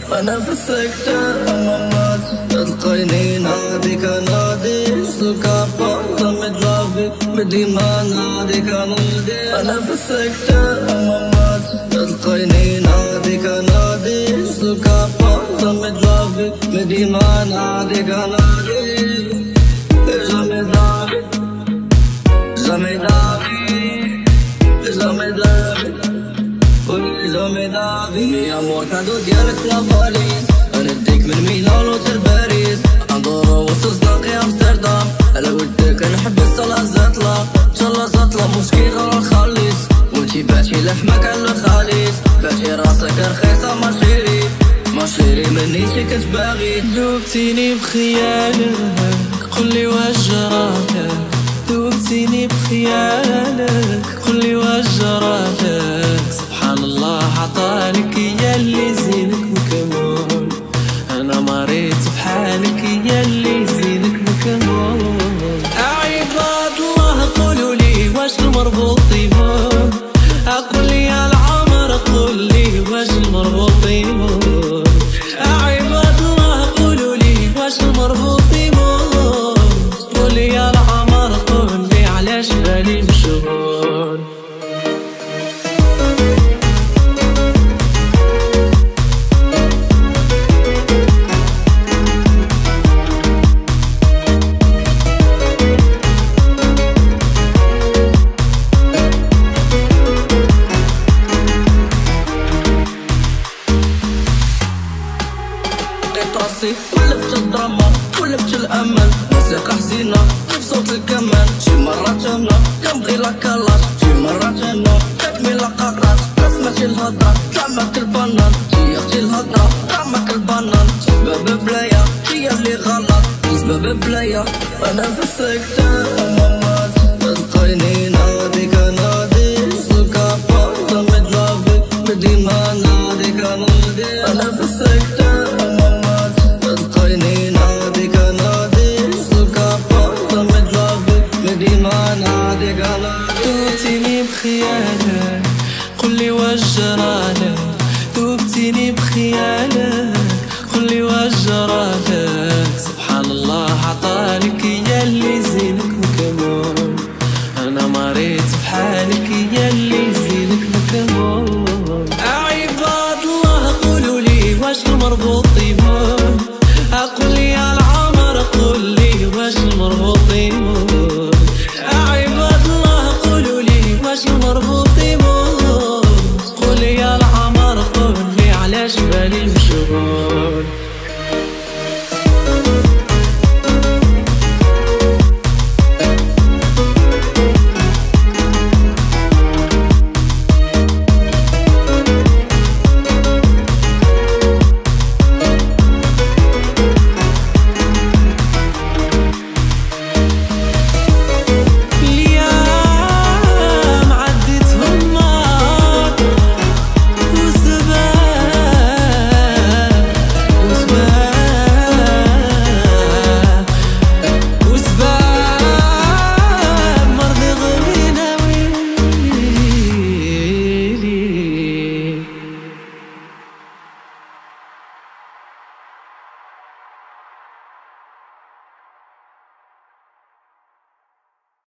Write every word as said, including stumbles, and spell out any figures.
أنا في السكتة أمامات تلقيني ناديك نادي سكافة زمد لافي بديما ناديك نادي. أنا في السكتة أمامات تلقيني ناديك نادي سكافة زمد لافي بديما ناديك نادي. Jamais d'avis, jamais d'avis, jamais d'avis, oui jamais d'avis. أمور كادو ديالك في لافاليز نديك من ميلان وتر باريس ندورو وسط ناقي أمستردام. على ودك نحبس على زاتلا إن شاء الله زاتلا مشكي غير الخالص وانتي بعتي لحمك على الخالص بعتي راسك رخيصة ما شيري ما شيري مني شي كنت باغي. دوبتيني بخيالك قولي واش جرالك دوبتيني بخيالك قولي واش جرالك. سبحان الله عطالك ياللي زينك مكمول انا مريت بحالك ياللي زينك مكمول. عباد الله قولوا لي واش المربوط يمون قولي يا العمر قولي واش المربوط يمون. عباد الله قولوا لي واش المربوط يمون قولي يا العمر قولي علاش بالي مشغول. راسي ولفت الدراما ولفت الامل موسيقى حزينه في صوت الكمان. شي مرات انا كنبغي لاكالاش شي مرات انا كتمي لاقاقاش رسمتي الهضره طعمك البنان هي اختي الهضره طعمك البنان. سباب بلايا هي اللي غلط سباب بلايا. انا في السكتة امامات تلقيني ناديك نادي سكافة زمد لافي بديما ناديك نادي. انا في السكتة دوبتيني بخيالك قولي واش جرالك دوبتيني بخيالك قولي واش جرالك. سبحان الله عطالك ياللي زين